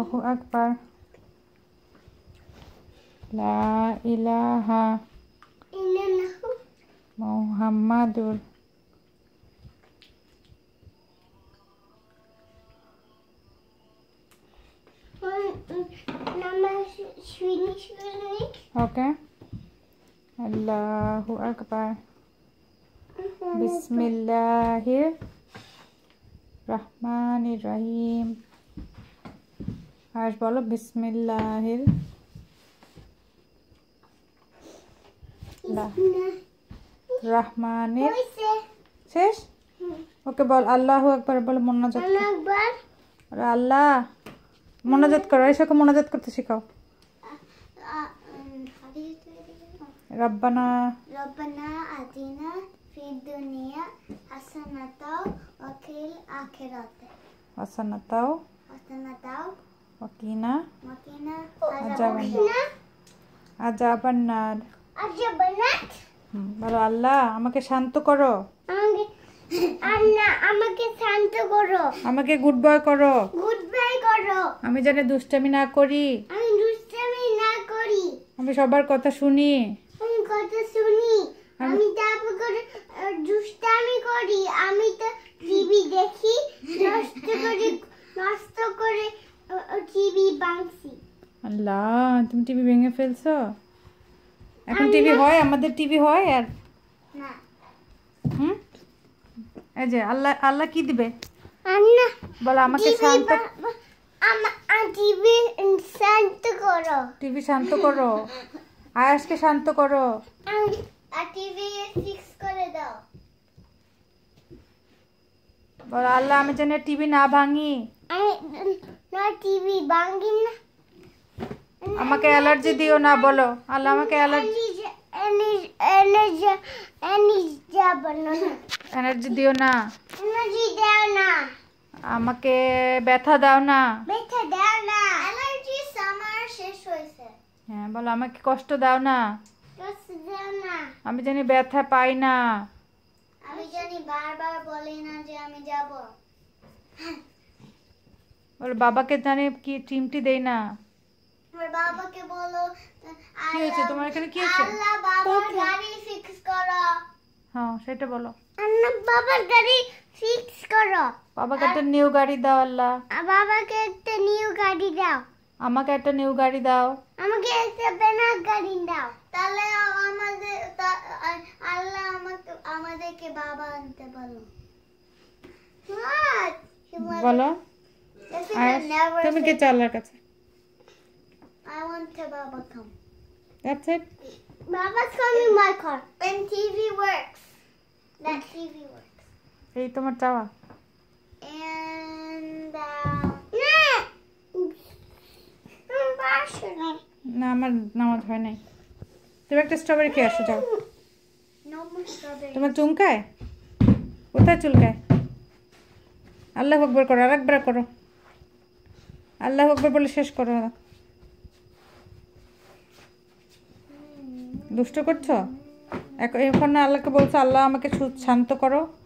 আল্লাহু আকবার লা ইলাহা ইল্লাল্লাহ মুহাম্মাদুর ওকে আল্লাহু আকবার বিসমিল্লাহির রহমানির রহিম আয়াশ বলো বিসমিল্লাহির রহমানির শেষ ওকে বল আল্লাহু আকবার বলো মোনাজাত আরে আল্লাহ মোনাজাত করো আয়েশাকে মোনাজাত করতে শেখাও রব্বানা আতিনা ফিদ দুনিয়া হাসানাতাও ওয়া ফিল আখিরাতি হাসানাতাও ওয়া কিনা আযাবান্নার বলো আল্লাহ আমাকে শান্ত করো আল্লাহ আমাকে শান্ত করো আমাকে গুড বয় করো আমি যেন দুষ্টামি না করি আমি সবার কথা শুনি আমি তারপর করে দুষ্টামি করি আমি তো টিভি দেখি নষ্ট করে টিভি ভাঙছি আল্লাহ তুমি টিভি ভেঙে ফেলছো এখন টিভি হয় আমাদের টিভি হয় আর না এই যে আল্লাহ আল্লাহ কি দিবে আল্লাহ বলো আমাকে শান্ত টিভি শান্ত করো আয়াশকে শান্ত করো আর টিভি ফিক্স করে দাও বলো আল্লাহ আমি যেন টিভি না ভাঙি না টিভি ভাঙি না আমাকে অ্যালার্জি দিও না বলো আল্লাহ আমাকে এনার্জি দিও না আমাকে ব্যথা দাও না হ্যাঁ বলো আমাকে কষ্ট দাও না আমি জানি ব্যথা পাই না আমি জানি বারবার বলি না যে আমি যাব বলো বাবাকে জানি কি চিমটি দেই না আমার বাবাকে বলো কি হয়েছে তোমার এখানে কি হয়েছে আল্লাহ বাবার গাড়ি ফিক্স করো হ্যাঁ সেটা বলো আল্লাহ বাবার গাড়ি ফিক্স করো বাবাকে একটা নিউ গাড়ি দাও আল্লাহ বাবাকে একটা নিউ গাড়ি দাও আমাকে একটা নিউ গাড়ি দাও আমাকে একটা বেনার গাড়ি দাও তাহলে আমাদের আল্লাহ আমাদেরকে বাবা আনতে বলো বলো তুমি কি চাও আল্লাহর কাছে I want to Baba come. That's it. Baba's coming my car. When TV works. That TV works. এই তোমার চাওয়া And না আমার নামাজ হয় নাই তুমি একটা স্ট্রবেরি খেয়ে আসো যাও no more strawberry. তোমার চুলকায় কোথায় চুলকায় আল্লাহু আকবার করো আরেকবার করো আল্লাহু আকবার বলে শেষ করো দুষ্ট করছো এখন আল্লাহকে বলছো আল্লাহ আমাকে শান্ত করো